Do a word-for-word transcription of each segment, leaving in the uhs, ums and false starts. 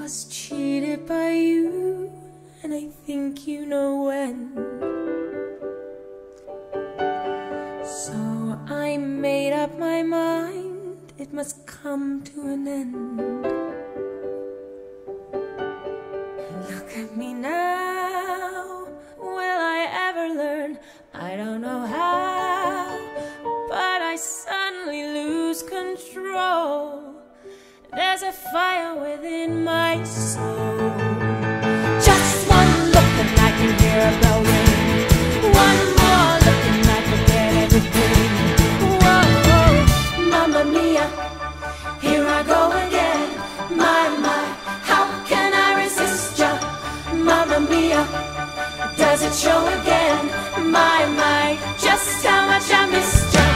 was cheated by you, and I think you know when. So I made up my mind, it must come to an end. Look at me now, will I ever learn? I don't know how, but I suddenly lose control. There's a fire within my soul. Just one look and I can hear a bell ring. One more look and I forget everything. Whoa, mamma mia, here I go again. My, my, how can I resist ya? Mamma mia, does it show again? My, my, just how much I missed ya.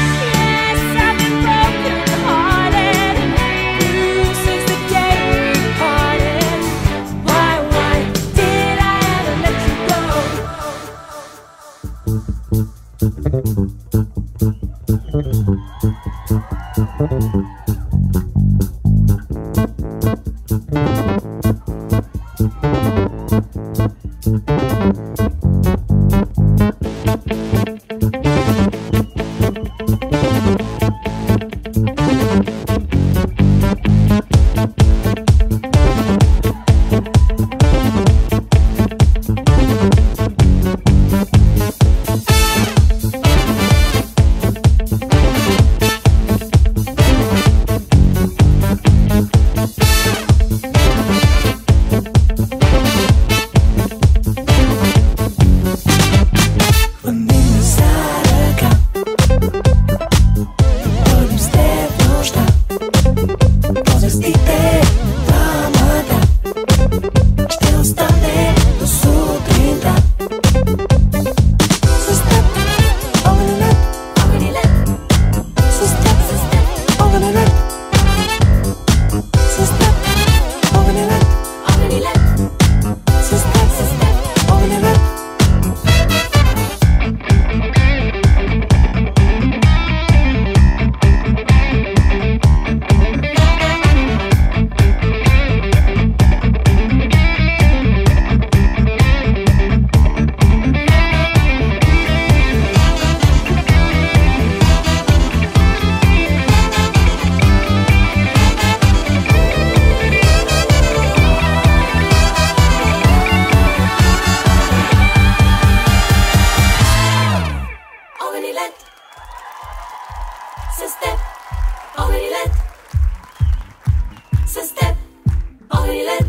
Yes, I've been broken hearted. Blue since the day we parted. Why, why did I ever let you go? Sister, already let.